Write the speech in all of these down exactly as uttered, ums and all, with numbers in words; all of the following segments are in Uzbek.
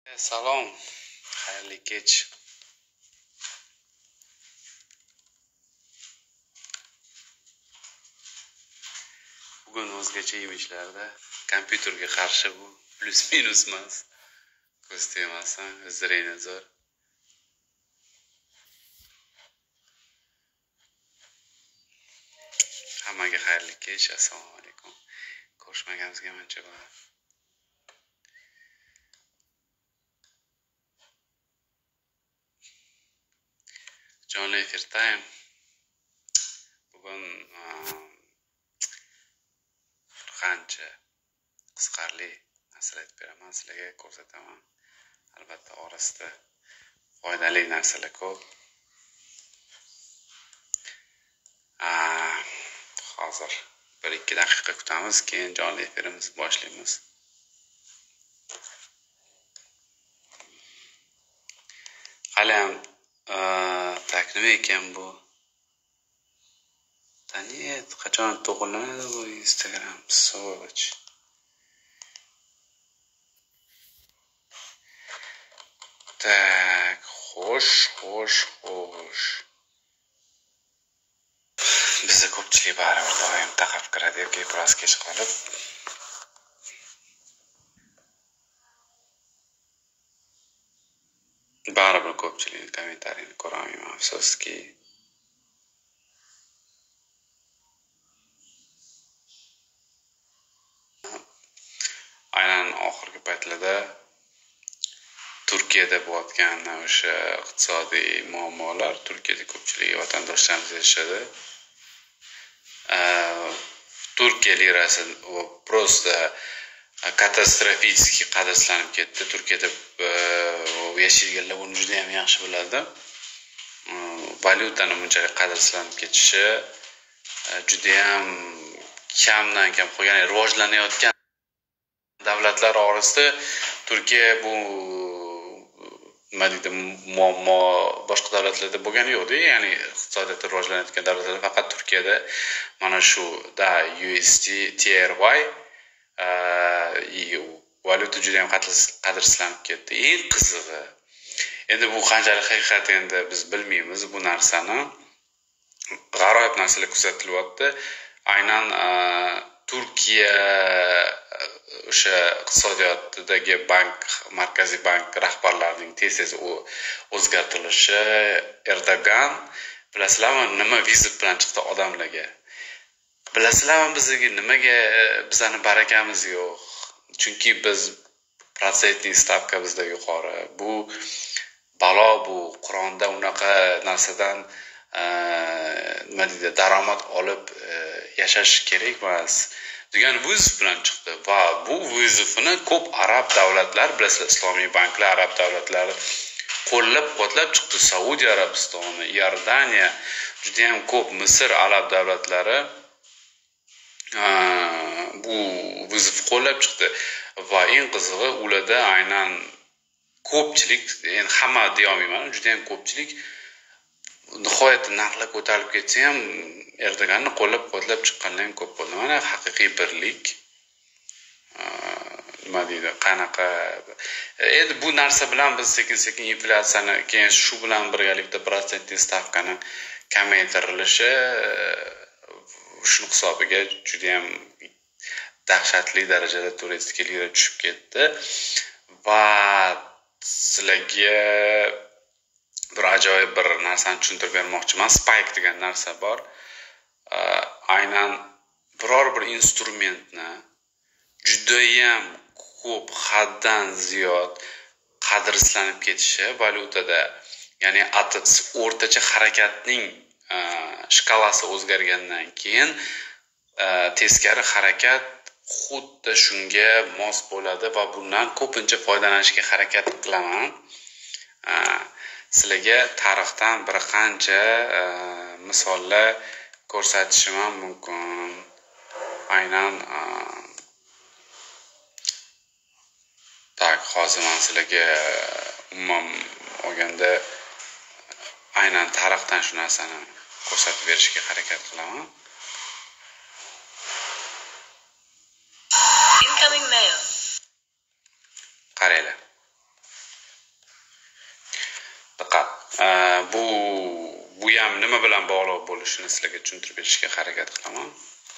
Salom, xayrli kech. Bugun o'zgacha imijlarda kompyuterga qarshi bu plus minus emas. Ko'z tegmasdan zreni zo'r. Hammaga xayrli kech. Assalomu alaykum. Ko'rishmaganimizga ancha bo'ldi. Jonli efir time. Bugun qancha qisqarli narsalar aytib beraman, sizlarga ko'rsataman. Albatta orasida foydali narsalar ko'p. Hozir bir ikki daqiqa kutamiz, keyin jonli efirimizni boshlaymiz. Hali ham tak nima ekan bu? Tanet qachon to'g'rilanadi bu Instagram soch. Tak, xo'sh, xo'sh, xo'sh. Bizda ko'pchilik baribir doim taqab kiradi yoki biroz kech qolib. Baribir ko'pchilik kommentariyni ko'raolmayman, afsuski. Aynan oxirgi paytlarda Turkiyada bo'layotgan o'sha iqtisodiy muammolar, Turkiyada ko'pchilik vatandoshlarimiz yashadi. Turkiya lirasi просто katastrofически qadrsizlanib ketdi. Turkiyada yashaydiganlar buni juda ham yaxshi biladi. Valyutani bunchalik qadrsizlanib ketishi juda ham kamdan kam qolgan, rivojlanayotgan davlatlar orasida Turkiya bu nima deydi, muammo boshqa davlatlarda bo'lgani yo'qda, ya'ni iqtisodiyoti rivojlanayotgan davlatlar faqat Turkiyada mana shu da U S D T R Y valyuta juda ham qadrsizlanib ketdi. Eng qizig'i, endi bu qanchalik haqiqat endi biz bilmaymiz bu narsani. G'aroyib narsalar kuzatilyapti. Aynan Turkiya o'sha iqtisodiyotidagi bank, markaziy bank rahbarlarining tez-tez o'zgartirilishi, Erdogan, bilasizlarmi, nima vizit bilan chiqdi odamlarga? Bilasizlarmi, bizga nimaga bizani barakamiz yo'q? Chunki biz protsentning stavka bizda yuqori. Bu balo, bu Qur'onda unaqa narsadan nima deydi, daromad olib yashash kerak emas degan vizif bilan chiqdi va bu vizifini ko'p arab davlatlar, bilasizlar, islomiy banklar arab davlatlari qo'llab-quvvatlab chiqdi. Saudiya Arabistoni, Iordaniya, juda ham ko'p Misr arab davlatlari bu vizif qo'llab chiqdi va eng qizig'i ularda aynan ko'pchilik, endi hamma deya olmayman, juda ham ko'pchilik nihoyatda narxlar ko'tarilib ketsa ham Erdoganni qo'llab-quvvatlab chiqqanlar ham ko'p bo'ldi. Mana haqiqiy birlik. Nima deydi, qanaqa endi bu narsa bilan biz sekin-sekin inflyatsiyani, keyin shu bilan birgalikda protsentning stavkani kamaytirilishi shuni hisobiga juda ham dahshatli darajada turistik lira tushib ketdi va sizlarga bir ajoyib bir narsani tushuntirib bermoqchiman. Spike degan narsa bor. Aynan biror bir instrumentni juda ham ko'p, haddan ziyod qadrsizlanib ketishi valyutada, ya'ni o'rtacha harakatning shkalasi o'zgargandan keyin teskari harakat xuddi shunga mos bo'ladi va bundan ko'pincha foydalanishga harakat qilaman. Sizlarga tarixdan bir qancha misollar ko'rsatishim ham mumkin. Aynan tak hozir men sizlarga umuman olganda aynan tarixdan shu narsani ko'rsatib berishga harakat qilaman. Incoming mail. Qaranglar. bu bu ham nima bilan bog'liq bo'lishini sizlarga tushuntirib berishga harakat qilaman.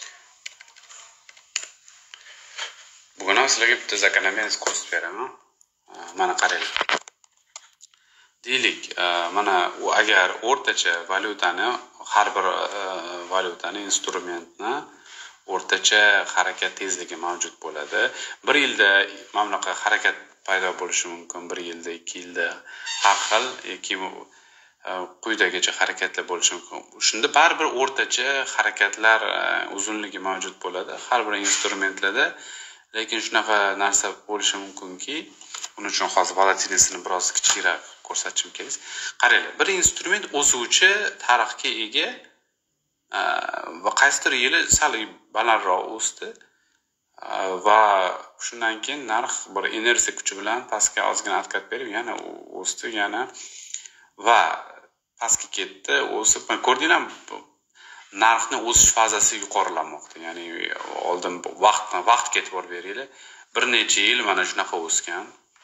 Bugun ham sizlarga bitta zakonomerность ko'rsatib beraman. Mana qaranglar. Deylik, mana u agar o'rtacha valyutani, har bir valyutani, instrumentni o'rtacha harakat tezligi mavjud bo'ladi. Bir yilda mana bunaqa harakat paydo bo'lishi mumkin, bir yilda, ikki yilda har xil yoki quyidagicha harakatlar bo'lishi mumkin. Shunda baribir o'rtacha harakatlar uzunligi mavjud bo'ladi har bir instrumentlarda. Lekin shunaqa narsa bo'lishi mumkinki, uning uchun hozir volatilniyasini biroz kichikroq ko'rsatishim kerak. Qaranglar, bir instrument o'suvchi tarixga ega va qaysidir yili sal balandroq o'sdi va shundan keyin narx bir inersiya kuchi bilan pastga ozgina harakat berib, yana o'sdi, yana va pastga ketdi, o'sib, ko'rdinglarmi? Narxni o'sish fazasi yuqorilanmoqda. Ya'ni oldin vaqtni vaqtga e'tibor beringlar. Bir necha yil mana shunaqa o'sgan.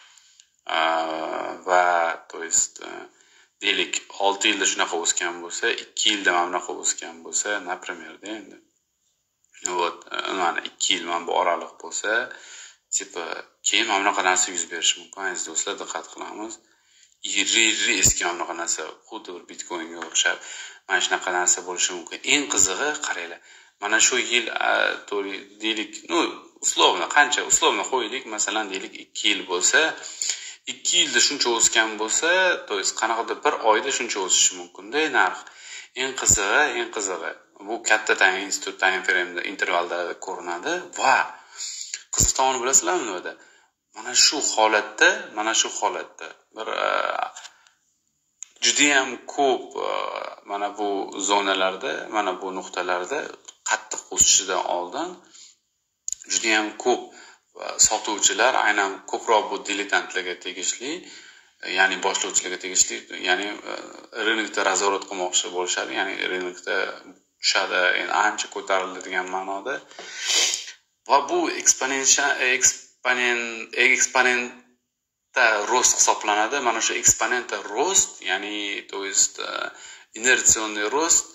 Va to есть deylik olti yilda shunaqa o'sgan bo'lsa, ikki yilda mana bunaqa o'sgan bo'lsa, например, endi вот mana ikki yil mana bu oraliq bo'lsa, tipa keyin mana bunaqa narsa yuz berishi mumkin. Aziz do'stlar, diqqat qilamiz. Iri-iri eski mana bunaqa narsa, xuddi bir bitcoinga o'xshab mana shunaqa narsa bo'lishi mumkin. Eng qizig'i, qaranglar. Mana shu yil deylik, ну, условно qancha, условно qo'yaylik, masalan, deylik ikki yil bo'lsa, ikki yilda shuncha o'sgan bo'lsa, to есть qanaqadir bir oyda shuncha o'sishi mumkin-da narx. Eng qizig'i, eng qizig'i bu katta time frame intervalda ko'rinadi va qiziq tomoni bilasizlarmi nimada? Mana shu holatda, mana shu holatda bir juda ham ko'p mana bu zonalarda, mana bu nuqtalarda qattiq o'sishidan oldin juda ham ko'p sotuvchilar, aynan ko'proq bu diletantlarga tegishli, ya'ni boshlovchilarga tegishli, ya'ni rynokda razvorot qilmoqchi bo'lishadi, ya'ni rynokda tushadi, endi ancha ko'tarildi degan ma'noda. Va bu eksponensial eksponent eksponentda rost hisoblanadi. Mana shu eksponentda rost, ya'ni to есть inertsionniy rost,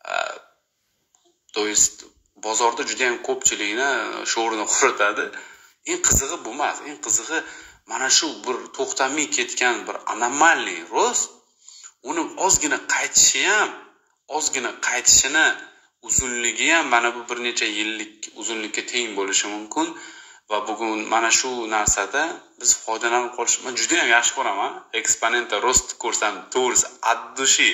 to есть bozorda juda ham ko'pchilikni sho'rini quritadi. Eng qizig'i bu emas, eng qizig'i mana shu bir to'xtamay ketgan bir anomalniy rost, uni ozgina qaytishi ham, ozgina qaytishini uzunligi ham mana bu bir necha yillik uzunlikka teng bo'lishi mumkin va bugun mana shu narsada biz foydalanib qolish, men juda ham yaxshi ko'raman. Eksponentda rost ko'rsam, to'g'risi addushi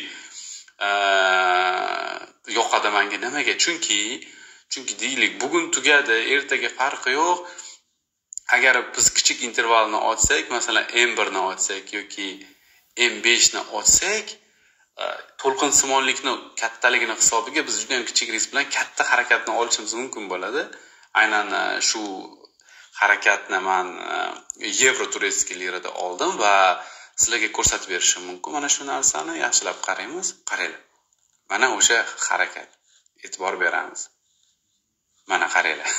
yoqadi menga. Nimaga? Chunki chunki deylik, bugun tugadi, ertaga farqi yo'q. Agar biz kichik intervalni ochsak, masalan M bir ni ochsak yoki M besh ni ochsak, to'lqinsimonlikni kattaligini hisobiga biz juda ham kichik risk bilan katta harakatni olishimiz mumkin bo'ladi. Aynan shu harakatni men yevro turistskiy lirada oldim va sizlarga ko'rsatib berishim mumkin. Mana shu narsani yaxshilab qaraymiz. Qaranglar. Mana o'sha harakat. E'tibor beramiz. Mana qaranglar.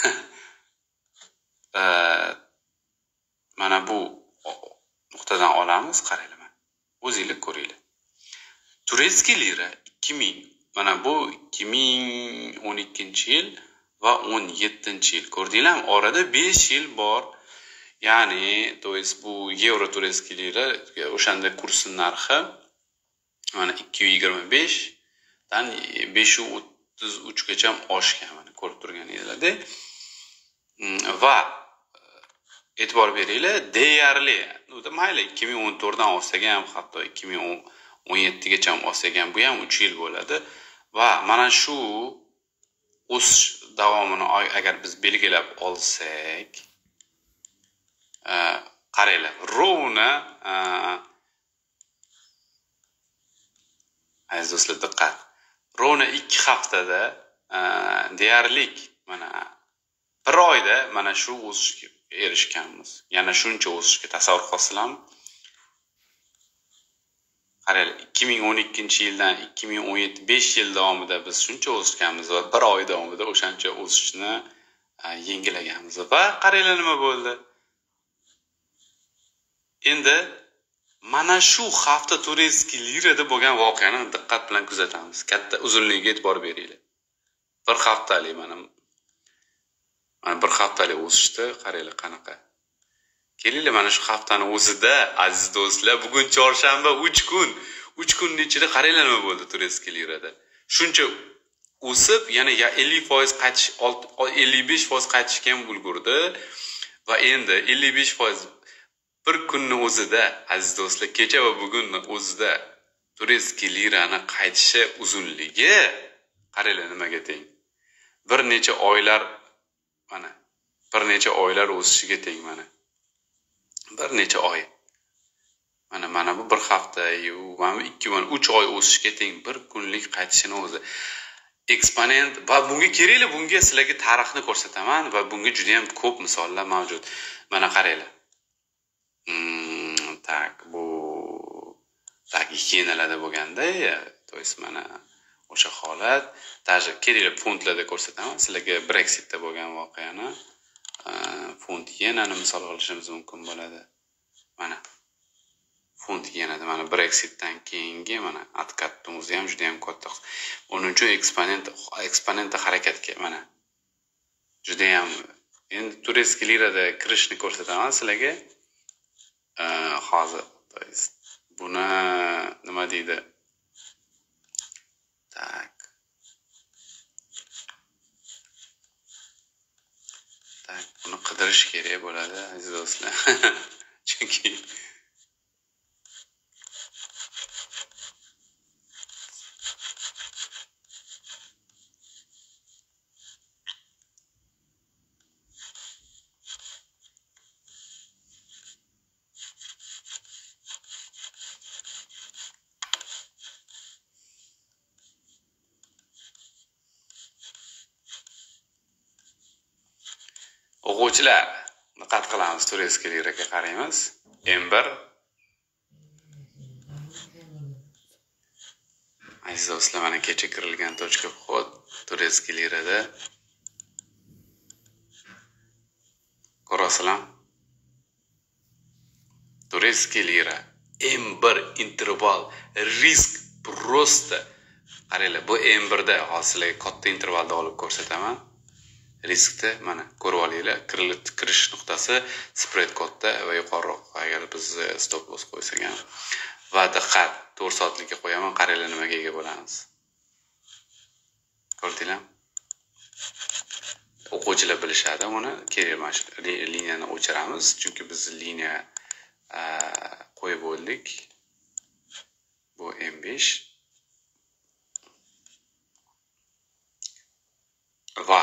Mana bu nuqtadan olamiz, qaranglar. O'zingizlar ko'ringlar. Turistskiy lira ikki ming, mana bu ikki ming o'n ikkinchi yil va o'n yettinchi yil. Ko'rdinglarmi? Orada besh yil bor. Ya'ni, to есть bu yevro turistskiy lira o'shanda kursi narxi mana ikki yuz yigirma besh dan besh yuz o'ttiz uch gacha oshgan, mana ko'rib turganingizlarda. Va e'tibor beringlar, deyarli, mayli ikki ming o'n to'rt dan olsak ham, hatto ikki ming o'n yetti gacha olsak ham, bu ham uch yil bo'ladi. Va mana shu o'sish davomini agar biz belgilab olsak, qaranglar, rovna aziz do'stlar, diqqat. Rovna ikki haftada deyarli mana bir oyda mana shu o'sishga erishganmiz. Yana shuncha o'sishga tasavvur qilsanglar, qaranglar, ikki ming o'n ikkinchi yildan ikki ming o'n yetti besh yil davomida biz shuncha o'sganmiz va bir oy davomida o'shancha o'sishni yengilaganmiz. Va qaranglar nima bo'ldi. Endi mana shu hafta turistskiy lirada bo'lgan voqeani diqqat bilan kuzatamiz. Katta uzunligiga e'tibor beringlar. Bir haftalik mana mana bir haftalik o'sishdi, qaranglar qanaqa. Kelinglar mana shu haftani o'zida aziz do'stlar, bugun chorshanba, uch kun, uch kunning ichida qaranglar nima bo'ldi turistskiy lirada. Shuncha o'sib, yana ellik foiz qaytish, ellik besh foiz qaytishga ham ulgurdi va endi ellik besh foiz bir kunning o'zida aziz do'stlar, kecha va bugunning o'zida turistskiy lirani qaytishi uzunligi qaranglar nimaga teng. Bir necha oylar mana bir necha oylar o'sishiga teng mana. Bir necha oy. Mana mana bu bir hafta, mana ikki mana uch oy o'sishga teng bir kunlik qaytishini o'zi. Eksponent va bunga kerakli, bunga sizlarga tarixni ko'rsataman va bunga juda ham ko'p misollar mavjud. Mana qaranglar. Hmm, tak bu tak yenalarda bo'lganda, to есть mana o'sha holat, даже kerakli funtlarda ko'rsataman. Sizlarga Brexitda bo'lgan voqeani, funt yenani misol olishimiz mumkin bo'ladi. Mana funt yenada mana Brexitdan keyingi mana откатning o'zi ham juda ham katta. Uning uchun eksponent eksponent harakatga mana juda ham endi turistskiy lirada kirishni ko'rsataman sizlarga. Hozir buni nima deydi? Tak. Tak, buni qidirish kerak bo'ladi aziz do'stlar. Chunki o'quvchilar, diqqat qilamiz, turistskiy liraga qaraymiz. M bir aziz do'stlar, mana kecha kirilgan точка вход turistskiy lirada. Ko'rasizlar? Turistskiy lira M bir interval risk просто. Qaranglar, bu M birda hozirga katta intervalda olib ko'rsataman. Riskda mana ko'rib olinglar, kirish nuqtasi spread katta va yuqoriroq. Agar biz stop loss qo'ysak ham va diqqat to'rt soatlikka qo'yaman, qaranglar nimaga ega bo'lamiz. Ko'rdinglar? O'quvchilar bilishadi uni. Kerak mana shu liniyani o'chiramiz, chunki biz liniya qo'yib bo'ldik. Bu M besh va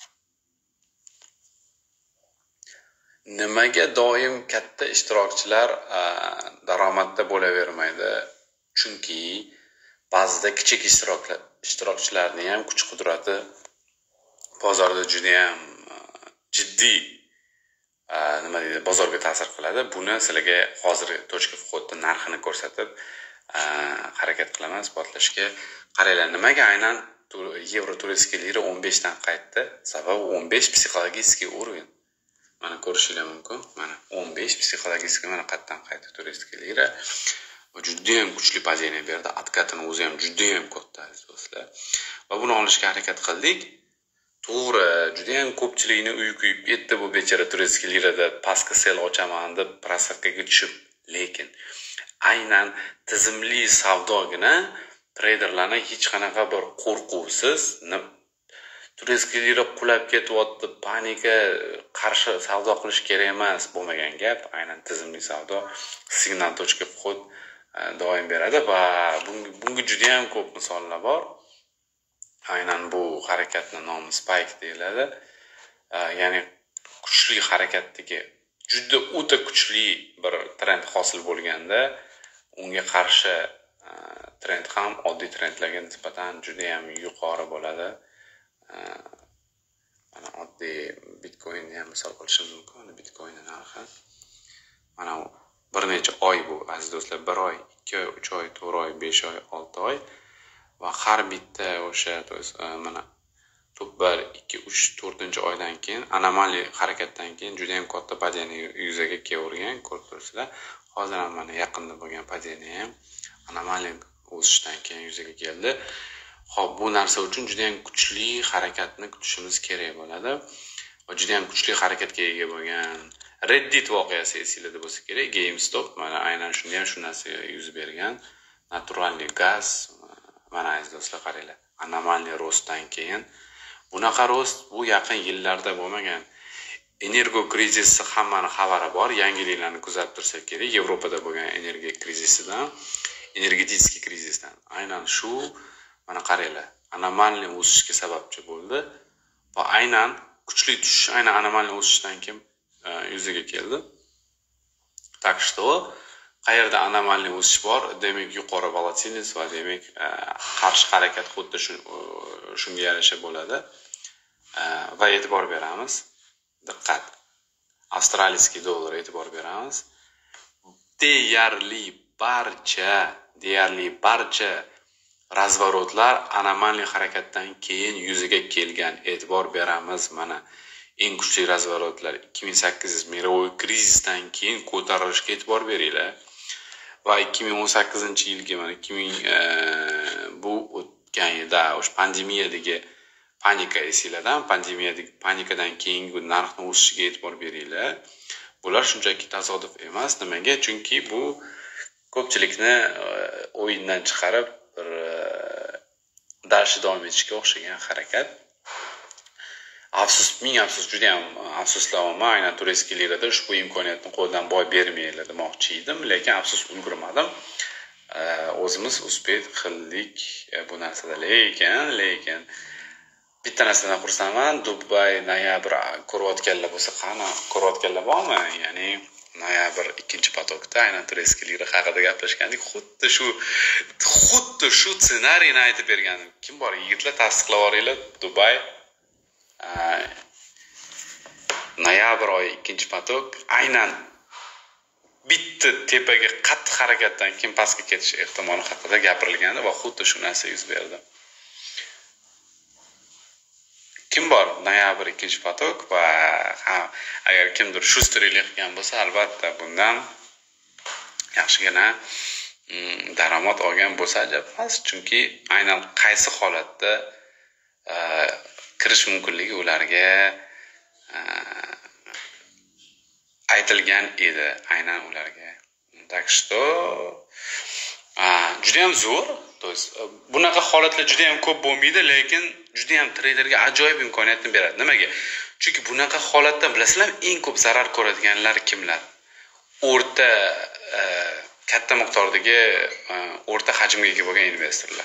nimaga doim katta ishtirokchilar daromadda bo'lavermaydi? Chunki ba'zida kichik ishtirokchilar ishtirokchilarning ham kuch qudrati bozorda juda ham jiddiy nima deydi, bozorga ta'sir qiladi. Buni sizlarga hozir точка входda narxini ko'rsatib harakat qilaman isbotlashga. Qaranglar, nimaga aynan yevro turistskiy lira o'n besh dan qaytdi? Sababi o'n besh psixologik уровень. Mana ko'rishingiz mumkin. Mana o'n besh psixologik mana qatdan qaytdi turistskiy lira. Va juda ham kuchli padeniya berdi. Откатning o'zi ham juda ham katta aziz do'stlar. Va buni olishga harakat qildik. To'g'ri, juda ham ko'pchilikni uy kuyib ketdi bu bechara turistskiy lirada pastga sel ochaman deb prasatkaga tushib, lekin aynan tizimli savdogina treyderlarni hech qanaqa bir qo'rquvsiz turistskiy lira qulab ketyapti, panika, qarshi savdo qilish kerak emas bo'lmagan gap. Aynan tizimli savdo signal точка вход doim beradi va bunga juda ham ko'p misollar bor. Aynan bu harakatning nomi spike deyiladi. Ya'ni kuchli harakatdagi juda o'ta kuchli bir trend hosil bo'lganda, unga qarshi trend ham oddiy trendlarga nisbatan juda ham yuqori bo'ladi. Mana oddiy Bitcoinni ham misol olishimiz mumkin. Bitcoin narxi mana bir necha oy bu aziz do'stlar, bir oy, ikki oy, uch oy, to'rt oy, besh oy, olti oy va har bitta o'sha mana bir, ikki, uch, to'rtinchi oydan keyin anomaliy harakatdan keyin juda ham katta padeniya yuzaga kelgan, ko'rib turibsizlar. hozir ham mana yaqinda bo'lgan padeniya ham anomallik o'sishdan keyin yuzaga keldi. Xo'p, bu narsa uchun juda ham kuchli harakatni kutishimiz kerak bo'ladi. Va juda ham kuchli harakatga ega bo'lgan Reddit voqeasi esingizda bo'lsa kerak. GameStop mana aynan shunda ham shu narsa yuz bergan. Naturalniy gaz, mana aziz do'stlar qaranglar, anomalniy rostdan keyin bunaqa rost bu yaqin yillarda bo'lmagan. Energo krizisi hammani xabari bor. Yangiliklarni kuzatib tursak kerak. Yevropada bo'lgan energiya krizisidan, energetik krizisdan. Aynan shu mana qaranglar, anomalniy o'sishga sababchi bo'ldi va aynan kuchli tushish aynan anomalniy o'sishdan keyin yuzaga keldi. Так что qayerda anomalniy o'sish bor, demak yuqori volatilность va demak qarshi harakat xuddi shunga yarasha bo'ladi. Va e'tibor beramiz. Diqqat. Avstraliyskiy dollar e'tibor beramiz. Deyarli barcha, deyarli barcha razvorotlar anomalniy harakatdan keyin yuzaga kelgan. E'tibor beramiz mana. Eng kuchli razvorotlar ikki ming sakkiz miroviy krizisdan keyin ko'tarilishga e'tibor beringlar. Va ikki ming o'n sakkizinchi yilga mana ikki ming bu o'tgan yilda o'sha pandemiyadagi panika esinglardan, pandemiyadagi panikadan keyingi narxning o'sishiga e'tibor beringlar. Bular shunchaki tasodif emas. Nimaga? Chunki bu ko'pchilikni o'yindan chiqarib bir darshi davom etishga o'xshagan harakat. Afsus, ming afsus, juda ham afsuslanaman. Aynan turistskiy lirada ushbu imkoniyatni qo'ldan boy bermaylar demoqchi edim, lekin afsus ulgurmadim. O'zimiz uspet qildik bu narsada, lekin lekin bitta narsadan xursandman. Dubay noyabr ko'rayotganlar bo'lsa, qani ko'rayotganlar bormi? Ya'ni noyabr ikkinchi potokda aynan turistskiy lira haqida gaplashgandik. Xuddi shu xuddi shu ssenariyni aytib bergandim. Kim bor? Yigitlar tasdiqlab yuboringlar. Dubay noyabr oyi ikkinchi potok aynan bitta tepaga qattiq harakatdan keyin pastga ketish ehtimoli haqida gapirilgandi va xuddi shu narsa yuz berdi. Kim bor? Noyabr ikkinchi potok va ha, agar kimdir shu storilik qilgan bo'lsa, albatta bundan yaxshigina daromad olgan bo'lsa ajab emas, chunki aynan qaysi holatda kirish mumkinligi ularga aytilgan edi, aynan ularga. Так что juda ham zo'r. То есть bunaqa holatlar juda ham ko'p bo'lmaydi, lekin juda ham treyderga ajoyib imkoniyatni beradi. Nimaga? Chunki bunaqa holatda bilasizlarmi, eng ko'p zarar ko'radiganlar kimlar? O'rta katta miqdordagi o'rta hajmga ega bo'lgan investorlar.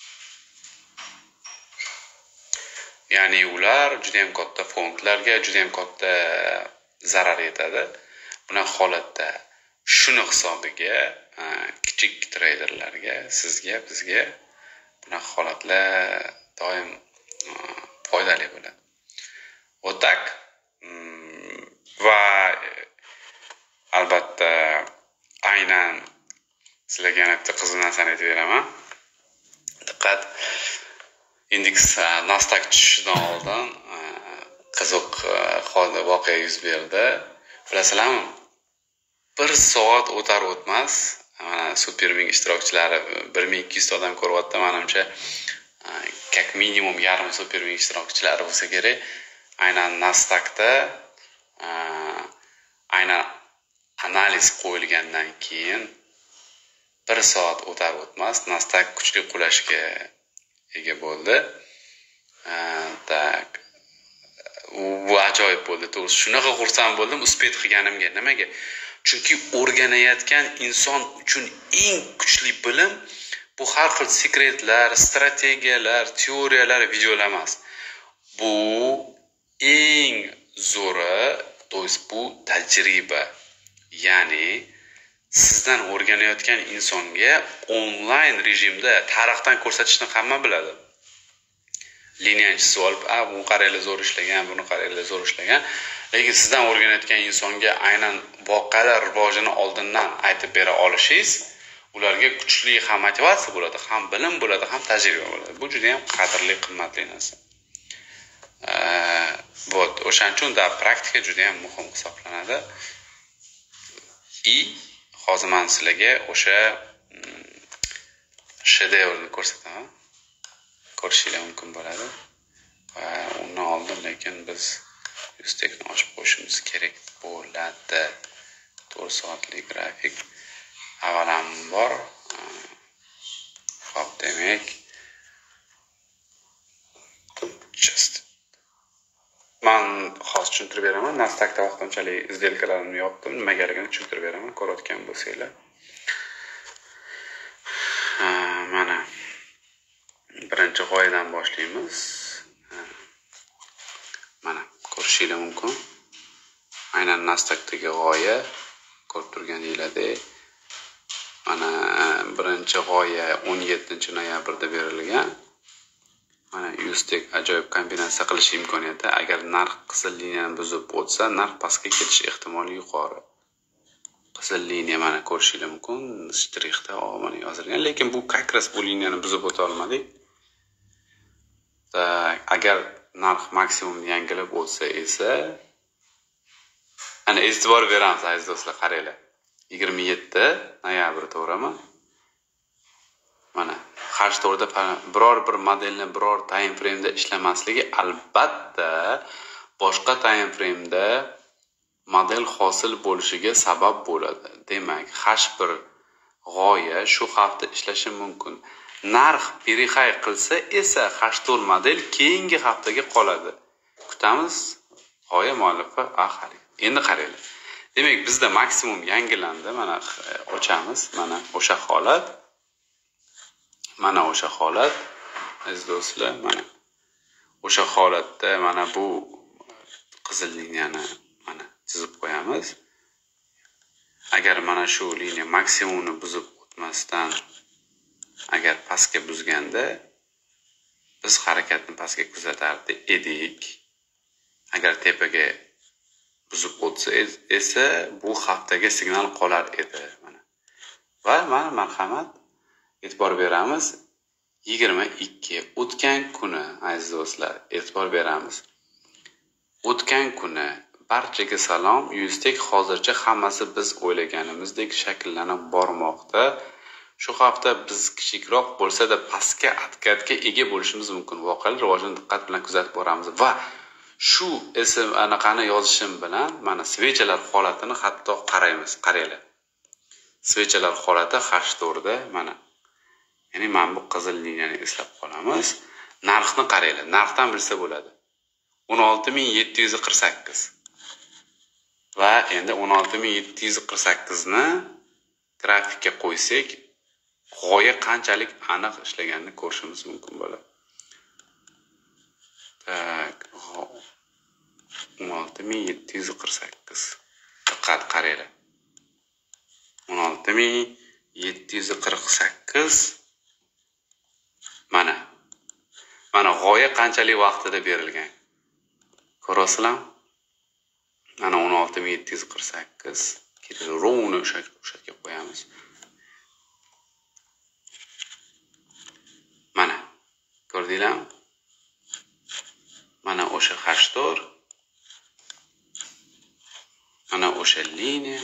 Ya'ni ular juda ham katta fondlarga juda ham katta zarar yetadi. Bunaqa holatda shuni hisobiga kichik treyderlarga, sizga, bizga bunaqa holatlar doim foydali bo'ladi. O'tak va albatta aynan sizlarga yana bitta qiziq narsani aytib beraman. Diqqat. Indeks Nasdaq tushishidan oldin qiziq voqea yuz berdi. Bilasizlarmi? bir soat o'tar o'tmas, mana Superming ishtirokchilari bir ming ikki yuz ta odam ko'ryapti, menimcha как minimum yarim Superming ishtirokchilari bo'lsa kerak. Aynan Nasdaqda aynan analiz qo'yilgandan keyin bir soat o'tar o'tmas Nasdaq kuchli qulashga ega bo'ldi. Tak. Bu ajoyib bo'ldi. To'g'ri, shunaqa xursand bo'ldim uspet qilganimga. Nimaga? Chunki o'rganayotgan inson uchun eng kuchli bilim bu har xil sekretlar, strategiyalar, teoriyalar, videolar emas. Bu eng zo'ri, to'g'ri, bu tajriba. Ya'ni sizdan o'rganayotgan insonga onlayn rejimda tarixdan ko'rsatishni hamma biladi. Liniyani olib, "A, bu qaranglar zo'r ishlagan, buni qaranglar zo'r ishlagan." Lekin sizdan o'rganayotgan insonga aynan voqealar rivojini oldindan aytib bera olishingiz ularga kuchli ham motivatsiya bo'ladi, ham bilim bo'ladi, ham tajriba bo'ladi. Bu juda ham qadrli, qimmatli narsa. Вот, o'shaning uchun da praktika juda ham muhim hisoblanadi. И hozir men sizlarga o'sha shedevrni ko'rsataman. Ko'rishingiz mumkin bo'ladi. Va undan oldin lekin biz yuztekni ochib qo'yishimiz kerak bo'ladi. to'rt soatlik grafik avvalambor. Xo'p, demak just man hozir tushuntirib beraman. Nasdaqda vaqtinchalik izdelkalarimni yopdim. Nimagaligini tushuntirib beraman. Ko'rayotgan bo'lsanglar. Mana birinchi g'oyadan boshlaymiz. Mana ko'rishingiz mumkin. Aynan Nasdaqdagi g'oya ko'rib turganinglardek. Mana birinchi g'oya o'n yettinchi noyabrda berilgan. Mana Yustek ajoyib kombinatsiya qilish imkoniyati. Agar narx qizil liniyani buzib o'tsa, narx pastga ketish ehtimoli yuqori. Qizil liniya mana ko'rishingiz mumkin. Shtrixda mana yozilgan, lekin bu kakras bu liniyani buzib o'ta olmadik. Agar narx maksimumni yangilab o'tsa esa, ana e'tibor beramiz aziz do'stlar, qaranglar. yigirma yetti noyabr to'g'rimi? Mana hashtorda biror bir modelni biror time frame'da ishlamasligi albatta boshqa time frame'da model hosil bo'lishiga sabab bo'ladi. Demak, hash bir g'oya shu hafta ishlashi mumkin. Narx perihay qilsa esa hashtor model keyingi haftaga qoladi. Kutamiz. G'oya muallifi ahali. Endi qaranglar. Demak, bizda maksimum yangilandi. Mana ochamiz. Mana o'sha holat. Mana o'sha holat. Aziz do'stlar, mana o'sha holatda mana bu qizil liniyani mana chizib qo'yamiz. Agar mana shu liniya maksimumni buzib o'tmasdan agar pastga buzganda biz harakatni pastga kuzatar edik. Agar tepaga buzib o'tsa esa bu haftaga signal qolar edi mana. Va mana marhamat e'tibor beramiz. yigirma ikki o'tgan kuni aziz do'stlar, e'tibor beramiz. O'tgan kuni barchaga salom. Yustek hozircha hammasi biz o'ylaganimizdek shakllanib bormoqda. Shu hafta biz kichikroq bo'lsa-da pastga harakatga ega bo'lishimiz mumkin. Voqealar rivojini diqqat bilan kuzatib boramiz va shu ism anaqani yozishim bilan mana svechalar holatini hatto qaraymiz. Qaranglar. Svechalar holati hashtorda mana. Ya'ni mana bu qizil liniyani eslab qolamiz. Narxni qaranglar. Narxdan bilsa bo'ladi. o'n olti ming yetti yuz qirq sakkiz. Va endi o'n olti ming yetti yuz qirq sakkiz ni grafikka qo'ysak, g'oya qanchalik aniq ishlaganini ko'rishimiz mumkin bo'ladi. Tak, o'n olti ming yetti yuz qirq sakkiz. Diqqat qaranglar. o'n olti ming yetti yuz qirq sakkiz. Mana. Mana g'oya qanchalik vaqtida berilgan. Ko'rasizlarmi? Mana o'n olti ming yetti yuz qirq sakkiz. Keyin rovni o'sha o'shaga qo'yamiz. Mana. Ko'rdinglarmi? Mana o'sha hashtor. Mana o'sha liniya.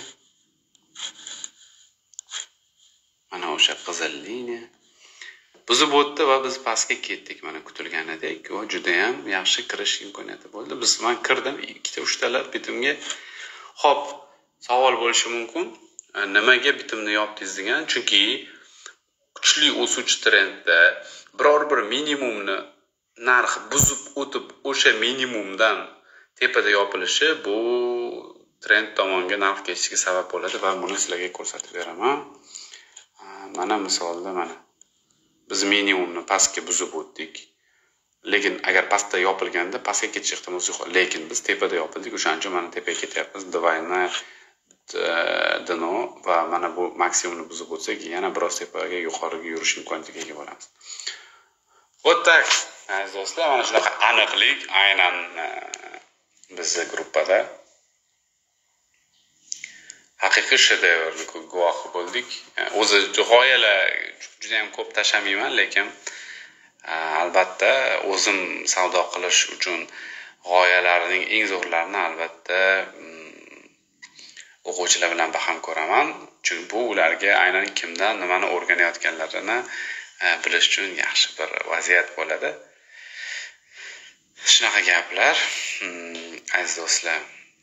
Mana o'sha qizil liniya. Buzib o'tdi va biz pastga ketdik. Mana kutilganidek, va juda ham yaxshi kirish imkoniyati bo'ldi. Biz men kirdim, ikkita uchtalar bitimga. Xo'p, savol bo'lishi mumkin. Nimaga bitimni yopdingiz degan? Chunki kuchli o'suvchi trendda biror bir minimumni narx buzib o'tib o'sha minimumdan tepada yopilishi bu trend tomonga narx ketishiga sabab bo'ladi va buni sizlarga ko'rsatib beraman. Mana misolda mana biz minimumni pastga buzib o'tdik. Lekin agar pastda yopilganda pastga ketish ehtimoli yo'q. Lekin biz tepada yopildik. O'shaning uchun mana tepaga ketyapmiz. Divayni dino va mana bu maksimumni buzib o'tsak, yana biroz tepaga yuqoriga yurish imkoniyatiga ega bo'lamiz. O'tdak, aziz do'stlar, mana shunaqa aniqlik aynan bizning gruppada haqiqiy shedevrni guvohi bo'ldik. O'zi g'oyalar juda ham ko'p tashamayman, lekin albatta o'zim savdo qilish uchun g'oyalarning eng zo'rlarini albatta o'quvchilar bilan baham ko'raman, chunki bu ularga aynan kimdan nimani o'rganayotganlarini bilish uchun yaxshi bir vaziyat bo'ladi. Shunaqa gaplar, aziz do'stlar.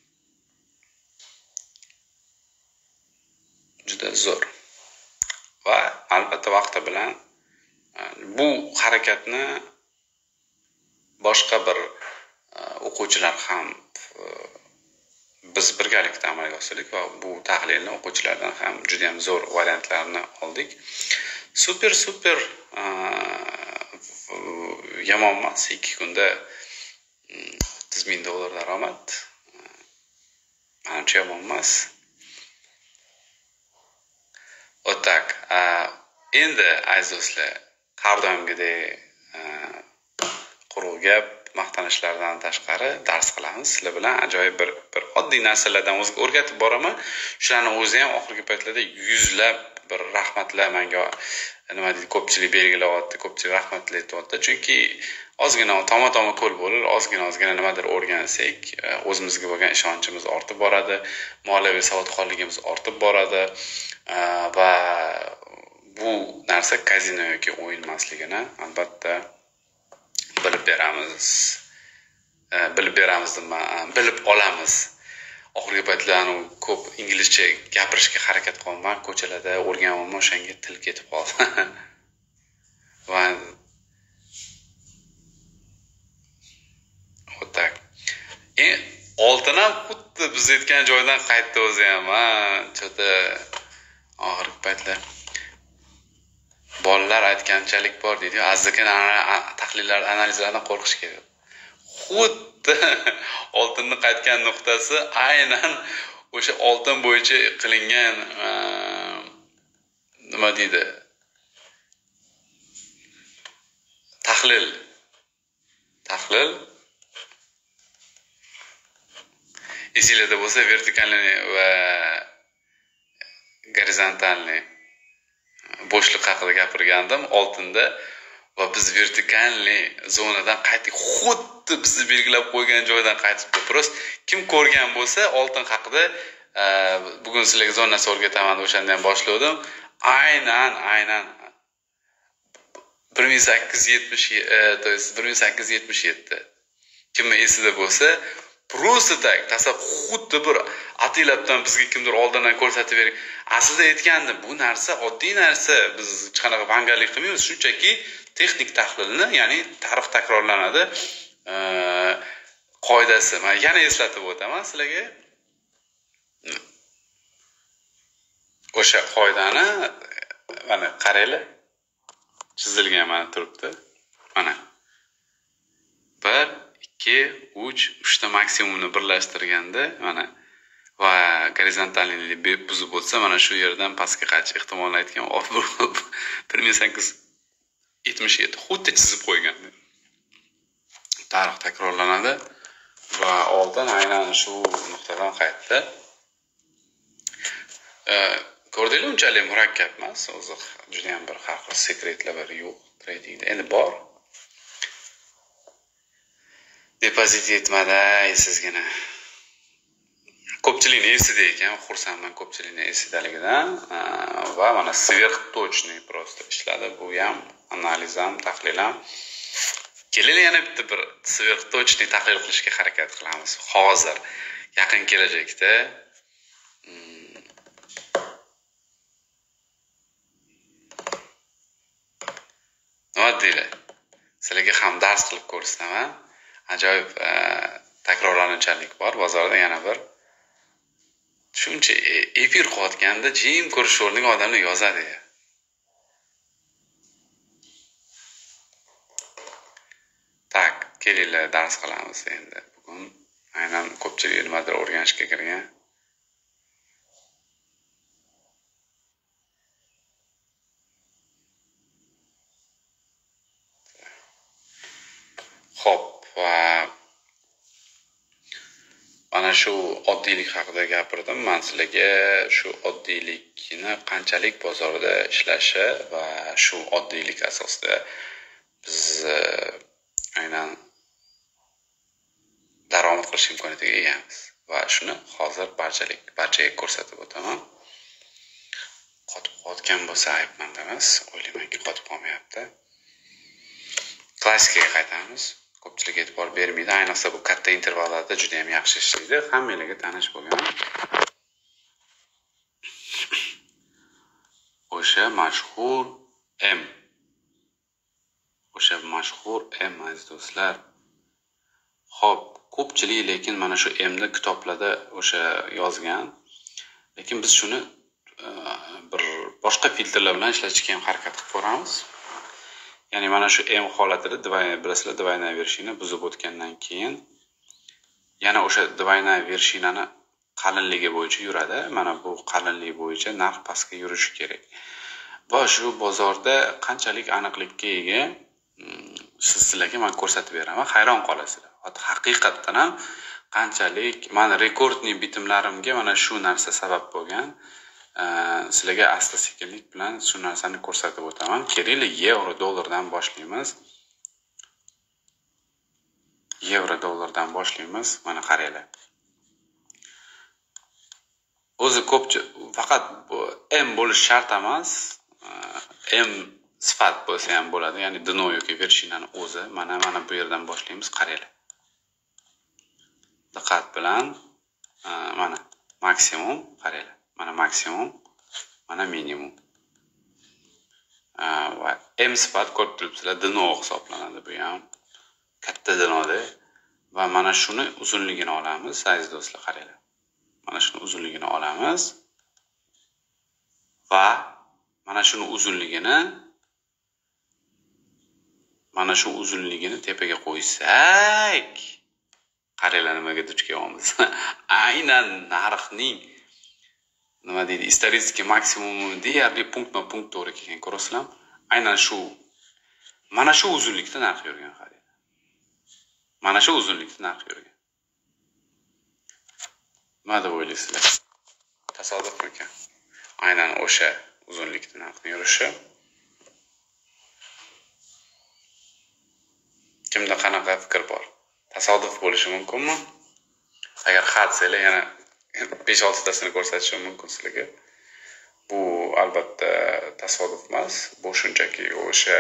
Juda zo'r. Va albatta vaqti bilan bu harakatni boshqa bir o'quvchilar ham biz birgalikda amalga oshirdik va bu tahlilni o'quvchilardan ham juda ham zo'r variantlarni oldik. Super super yomon emas, ikki kunda o'ttiz ming dollar daromad. Ancha yomon emas. O'tak. Endi aziz do'stlar, har doimgidek quruq gap, maqtanishlardan tashqari dars qilamiz. Sizlar bilan ajoyib bir bir oddiy narsalardan o'rgatib boraman. Shularni o'zi ham oxirgi paytlarda yuzlab bir rahmatlar menga nima deydi, ko'pchilik belgilayapti, ko'pchilik rahmatlar aytyapti. Chunki ozgina toma-toma ko'l bo'lib, ozgina ozgina nimadir o'rgansak, o'zimizga bo'lgan ishonchimiz ortib boradi, moliyaviy savodxonligimiz ortib boradi va bu narsa kazino yoki o'yin emasligini albatta bilib beramiz. Bilib beramiz dema, bilib olamiz. Oxirgi paytlarda ko'p inglizcha gapirishga harakat qilaman, ko'chalarda o'rganyapman, o'shanga til ketib qoldi. Va o'tak. E, oltin ham xuddi biz aytgan joydan qaytdi o'zi ham, ha, chota oxirgi paytlar bolalar aytganchalik bor deydi. Azdikin tahlillar, analizlardan qo'rqish kerak. Xuddi oltinni qaytgan nuqtasi aynan o'sha oltin bo'yicha qilingan nima deydi? Tahlil. Tahlil esingizda bo'lsa, vertikalniy va gorizontalniy bo'shliq haqida gapirgandim oltinda va biz vertikalniy zonadan qaytdik. Xuddi bizni belgilab qo'ygan joydan qaytibdi. Prost kim ko'rgan bo'lsa, oltin haqida bugun sizlarga zo'r narsa o'rgataman, o'shandan boshladim. Aynan, aynan bir ming sakkiz yuz yetmish, to есть bir ming sakkiz yuz yetmish yetti. Kimning esida bo'lsa, prosta tak, tasab xuddi bir atilabdan bizga kimdir oldindan ko'rsatib bering. Aslida aytgandim, bu narsa oddiy narsa. Biz hech qanaqa bangarlik qilmaymiz, shunchaki texnik tahlilni, ya'ni tarix takrorlanadi qoidasi. Men yana eslatib o'taman sizlarga. O'sha qoidani mana qaranglar. Chizilgan mana turibdi. Mana. bir, ikki, uch, uchta maksimumni birlashtirganda mana va gorizontallik buzib o'tsa, mana shu yerdan pastga qaytish ehtimolini aytgan bir ming sakkiz yuz yetmish yetti xuddi chizib qo'ygan. Tarix takrorlanadi va oldin aynan shu nuqtadan qaytdi. Ko'rdinglar, unchalik murakkab emas, o'zi juda ham bir har xil sekretlar yo'q tradingda. Endi bor. Depozit yetmadi, esizgina. Ko'pchilikning esida ekan, xursandman ko'pchilikning esidaligidan va mana svertochniy prosta ishladi. Bu ham analiz ham, tahlil ham. Kelinglar yana bitta bir svertochniy tahlil qilishga harakat qilamiz. Hozir yaqin kelajakda nima deylar? Sizlarga ham dars qilib ko'rsataman. Ajoyib takrorlanuvchanlik bor. Bozorda yana bir shuncha efir qilayotganda jim ko'rish o'rniga odamlar yozadi. Tak, kelinglar dars qilamiz endi. Bugun aynan ko'pchilik nimadir o'rganishga kirgan. Xo'p, va mana shu oddiylik haqida gapirdim. Men sizlarga shu oddiylikni qanchalik bozorda ishlashi va shu oddiylik asosida biz aynan daromad qilish imkoniyatiga egamiz. va shuni hozir barchalik barchaga ko'rsatib o'taman. Qotib qolgan bo'lsa aytmanda emas, o'ylaymanki qotib qolmayapti. Klassikaga qaytamiz. Ko'pchilik e'tibor bermaydi, ayniqsa bu katta intervallarda juda ham yaxshi ishlaydi. Hammalarga tanish bo'lgan. O'sha mashhur M. O'sha mashhur M aziz do'stlar. Xo'p, ko'pchilik lekin mana shu M ni kitoblarda o'sha yozgan. Lekin biz shuni bir boshqa filtrlar bilan ishlatishga ham harakat qilib ko'ramiz. Ya'ni mana shu M holatida двойная bilasizlar, двойная вершина buzib o'tgandan keyin yana o'sha двойная вершинani qalinligi bo'yicha yuradi. Mana bu qalinlik bo'yicha narx pastga yurishi kerak. Va shu bozorda qanchalik aniqlikka ega sizlarga men ko'rsatib beraman, hayron qolasizlar. Haqiqatdan ham qanchalik mana rekordning bitimlarimga mana shu narsa sabab bo'lgan. Sizlarga asta sekinlik bilan shu narsani ko'rsatib o'taman. Kerakli yevro dollardan boshlaymiz. Yevro dollardan boshlaymiz. Mana qaranglar. O'zi ko'pchi faqat bu M bo'lish shart emas. M sifat bo'lsa ham bo'ladi. Ya'ni dno yoki vershinani o'zi. Mana mana bu yerdan boshlaymiz. Qaranglar. Diqqat bilan mana maksimum qaranglar. Mana maksimum, mana minimum. Va M sifat ko'rib turibsizlar, dno hisoblanadi bu ham. Katta dnoda va mana shuni uzunligini olamiz, aziz do'stlar, qaranglar. Mana shuni uzunligini olamiz va mana shuni uzunligini mana shu uzunligini tepaga qo'ysak, qaranglar nimaga duch kelyapmiz. Aynan narxning nima deydi, исторический maksimumi deyarli punktma-punkt to'g'ri kelgan, ko'rasizlar? Aynan shu mana shu uzunlikda narx yurgan qarang. Mana shu uzunlikda narx yurgan. Nima deb o'ylaysizlar? Tasodifmi ekan? Aynan o'sha uzunlikda narxning yurishi. Kimda qanaqa fikr bor? Tasodif bo'lishi mumkinmi? Agar ha desanglar yana besh olti tasini ko'rsatishim mumkin sizlarga. Bu albatta tasodif emas. Bu shunchaki o'sha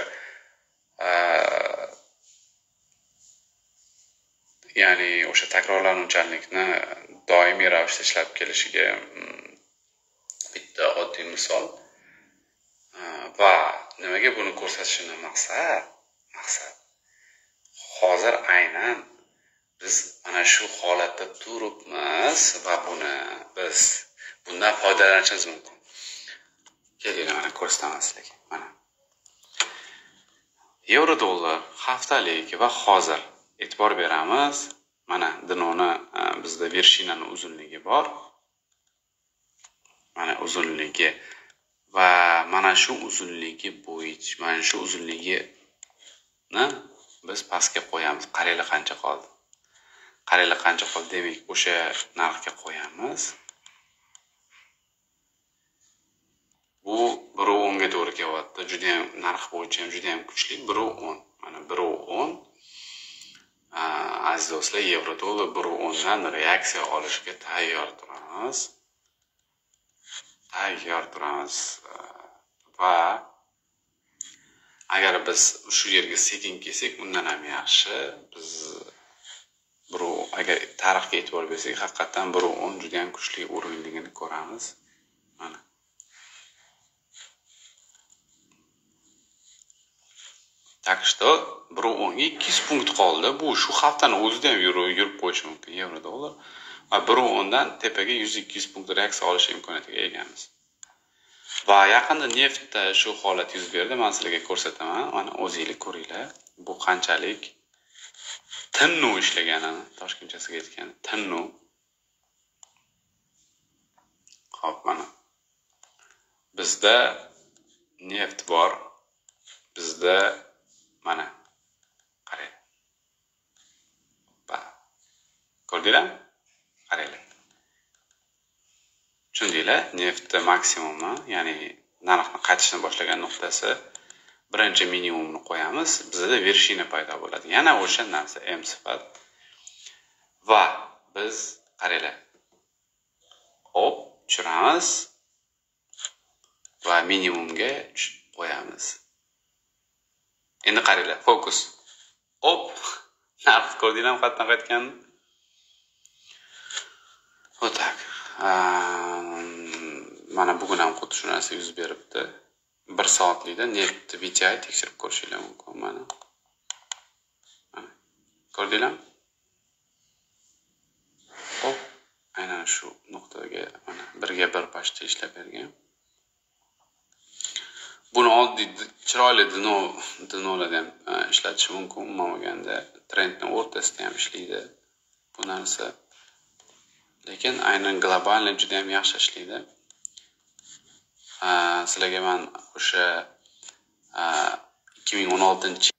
ya'ni o'sha takrorlanuvchanlikni doimiy ravishda ishlab kelishiga bitta oddiy misol. Va nimaga buni ko'rsatishimdan maqsad? Maqsad hozir aynan biz mana shu holatda turibmiz va buni biz bundan foydalanishimiz mumkin. Keling, mana ko'rsataman sizlarga. Mana yevro dollar haftalik va hozir e'tibor beramiz. Mana dinoni bizda vershinaning uzunligi bor. Mana uzunligi va mana shu uzunligi bo'yicha mana shu uzunligini biz pastga qo'yamiz. Qaranglar qancha qoldi. Qaranglar qancha qoldi. Demak, o'sha narxga qo'yamiz. Bu bir o'n ga to'g'ri kelyapti. Juda ham narx bo'yicha ham juda ham kuchli. bir o'n. Mana bir o'n. Aziz do'stlar, yevro dollar bir o'n dan reaksiya olishga tayyor turamiz. Tayyor turamiz. Va agar biz shu yerga sekin kelsak, undan ham yaxshi. Biz bir agar tarixga e'tibor bersak, haqiqatan bir o'n juda ham kuchli o'rinligini ko'ramiz. Mana. Так что bir o'n ga ikki yuz punkt qoldi. Bu shu haftaning o'zida ham yurib yurib qo'yishi mumkin yevro dollar. Va bir o'n dan tepaga yuz ikki yuz punkt reaksiya olish imkoniyatiga egamiz. Va yaqinda neftda shu holat yuz berdi. Men sizlarga ko'rsataman. Mana o'zingizlar ko'ringlar. Bu qanchalik tinnu ishlaganini, toshkentchasiga aytgan tinnu. Xo'p, mana bizda neft bor. Bizda mana qarang. Ba. Ko'rdinglar? Qaranglar. Tushundinglar? Neft maksimumi, ya'ni narxni qaytishni boshlagan nuqtasi birinchi minimumni qo'yamiz. Bizda vershina paydo bo'ladi. Yana o'sha narsa M sifat. Va biz qaranglar. Hop, tushiramiz va minimumga qo'yamiz. Endi qaranglar, fokus. Hop, narx ko'rdinglarmi qayerdan qaytganini? O'tak. Mana bugun ham xuddi shu narsa yuz beribdi. bir soatlikda net B T I tekshirib ko'rishingiz mumkin. Mana. Mana. Ko'rdinglarmi? Hop, aynan shu nuqtaga mana birga bir pashta ishlab bergan. Buni oddiy chiroyli dino dinolarda ham ishlatish mumkin. Umuman olganda trendning o'rtasida ham ishlaydi bu narsa. Lekin aynan globalni juda ham yaxshi ishlaydi. Sizlarga men o'sha ikki ming o'n oltinchi